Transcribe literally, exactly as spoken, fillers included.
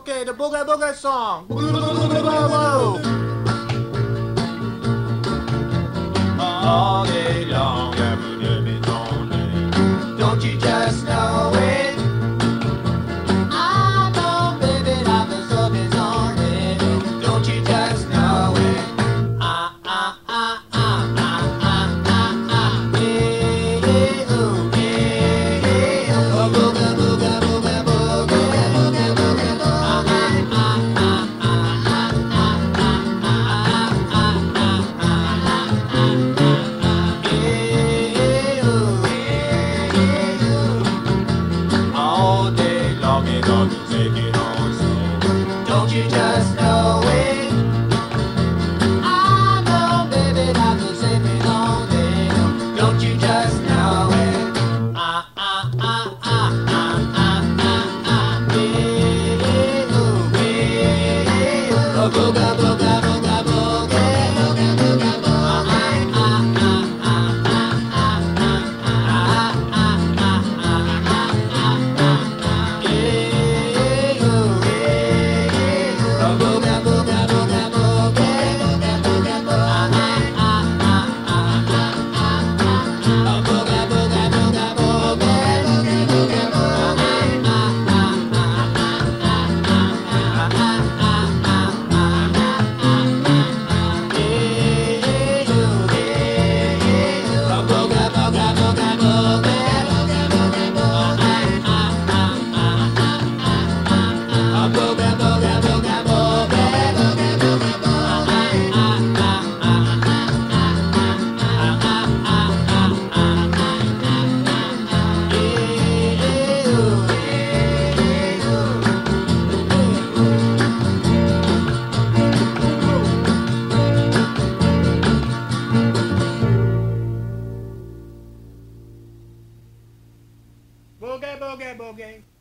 Okay, the Booga Booga song. All day long, every day is on day. Don't you just know it? I know, baby, that the sub is on it. Don't you just know it? Ah, ah, ah, ah, ah, ah, ah, ah. Yeah, yeah, ooh, yeah, yeah. Oh, booga, booga, booga, booga, booga, booga, booga. Ah, ah, ah, ah, ah, ah, ah, ah, ah, ah, ah, ah, ah. Yeah, ooh, yeah, yeah, ooh. All day long it ought to take it on slow. Don't you just know it? I know, baby, that the same is on it. Don't you just know it? Ah, ah, ah, ah, ah, ah, ah, ah. Yeah, ooh, yeah, ooh. Oh, booga, booga, booga, booga, booga, booga, booga. Ah, ah, ah, ah, ah, ah, ah, ah, ah, ah, ah, ah, ah. Yeah, ooh, yeah, yeah. Oh, booga, booga, booga, booga, booga, booga, booga. Ah, ah, ah, ah, ah, ah, ah, ah. Oh, booga, booga, booga, booga, booga, booga, booga. Ah, ah, ah, ah, ah, ah, ah, ah, ah, ah, ah, ah. Yeah, ooh, yeah, yeah. Oh, booga, booga, booga, booga, booga, booga, booga. Ah, ah, ah, ah, ah, ah, ah. Oh, booga, booga, booga, booga, booga, booga, booga. Ah, ah, ah, ah, ah, ah, ah, ah, ah, ah, ah. Yeah, ooh, yeah, ooh. Boogie, boogie, boogie.